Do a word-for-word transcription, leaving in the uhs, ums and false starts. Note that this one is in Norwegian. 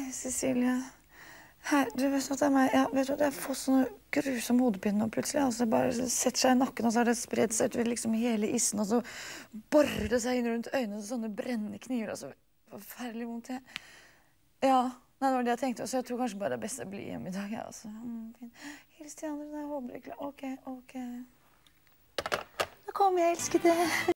Cecilie. Her, du vet at det er meg. Ja, vet du, jeg får sånne grusom hodepine nå plutselig. Altså, det bare setter seg i nakken, og så har det spredt seg utover liksom hele issen, og så borer det seg inn rundt øynene, sånne brennende kniver, og så forferdelig vondt. Jeg. Ja, nei, det var det jeg tenkte. Så jeg tror kanskje bare det er best å bli hjemme i dag. Ja, altså. Mm, hils de andre, jeg håper ikke. Ok, ok. Da kommer jeg, elskede.